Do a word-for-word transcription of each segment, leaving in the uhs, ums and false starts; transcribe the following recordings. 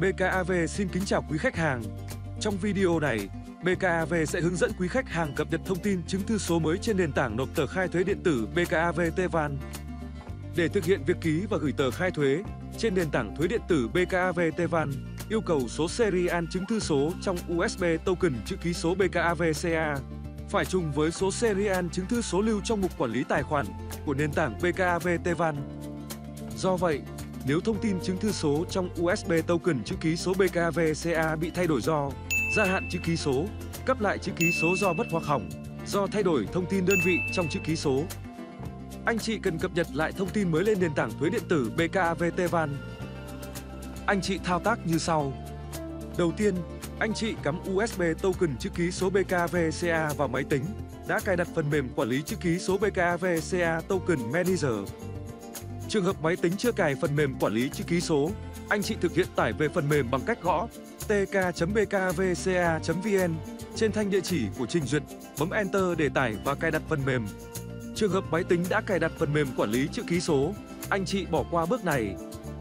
bê ca a vê xin kính chào quý khách hàng. Trong video này, bê ca a vê sẽ hướng dẫn quý khách hàng cập nhật thông tin chứng thư số mới trên nền tảng nộp tờ khai thuế điện tử bê ca a vê Tvan. Để thực hiện việc ký và gửi tờ khai thuế trên nền tảng thuế điện tử bê ca a vê Tvan, yêu cầu số serial chứng thư số trong u ét bê token chữ ký số bê ca a vê xê a phải trùng với số serial chứng thư số lưu trong mục quản lý tài khoản của nền tảng bê ca a vê Tvan. Do vậy, nếu thông tin chứng thư số trong u ét bê token chữ ký số bê ca a vê xê a bị thay đổi do gia hạn chữ ký số, cấp lại chữ ký số do mất hoặc hỏng, do thay đổi thông tin đơn vị trong chữ ký số, anh chị cần cập nhật lại thông tin mới lên nền tảng thuế điện tử bê ca a vê Tvan. Anh chị thao tác như sau. Đầu tiên, anh chị cắm u ét bê token chữ ký số bê ca a vê xê a vào máy tính, đã cài đặt phần mềm quản lý chữ ký số bê ca a vê xê a Token Manager. Trường hợp máy tính chưa cài phần mềm quản lý chữ ký số, anh chị thực hiện tải về phần mềm bằng cách gõ t k chấm bê ca a vê xê a chấm v n trên thanh địa chỉ của trình duyệt, bấm Enter để tải và cài đặt phần mềm. Trường hợp máy tính đã cài đặt phần mềm quản lý chữ ký số, anh chị bỏ qua bước này.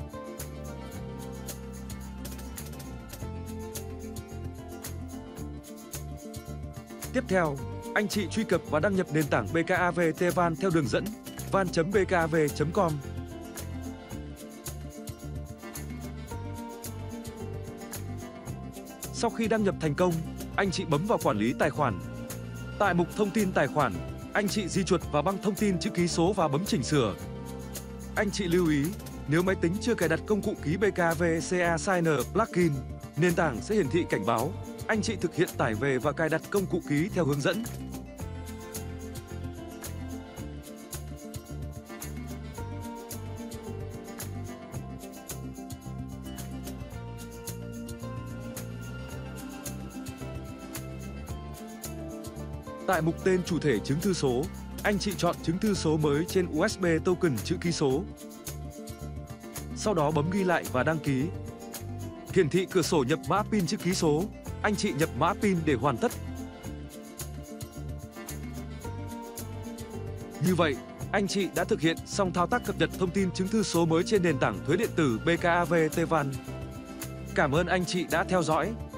Tiếp theo, anh chị truy cập và đăng nhập nền tảng bê ca a vê Tvan theo đường dẫn van chấm bê ca a vê chấm com. Sau khi đăng nhập thành công, anh chị bấm vào quản lý tài khoản. Tại mục thông tin tài khoản, anh chị di chuột vào băng thông tin chữ ký số và bấm chỉnh sửa. Anh chị lưu ý, nếu máy tính chưa cài đặt công cụ ký bê ca a vê xê a Signer plugin, nền tảng sẽ hiển thị cảnh báo. Anh chị thực hiện tải về và cài đặt công cụ ký theo hướng dẫn. Tại mục tên chủ thể chứng thư số, anh chị chọn chứng thư số mới trên u ét bê token chữ ký số. Sau đó bấm ghi lại và đăng ký. Hiển thị cửa sổ nhập mã pin chữ ký số, anh chị nhập mã pin để hoàn tất. Như vậy, anh chị đã thực hiện xong thao tác cập nhật thông tin chứng thư số mới trên nền tảng thuế điện tử bê ca a vê Tvan. Cảm ơn anh chị đã theo dõi.